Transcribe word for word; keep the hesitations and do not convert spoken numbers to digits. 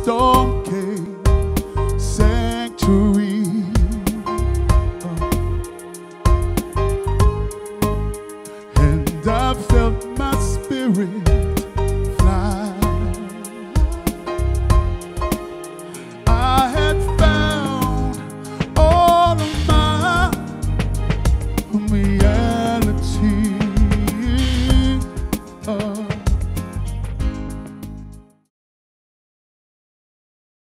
storm came, sanctuary. And I felt my spirit fly. I had found all of my, yeah.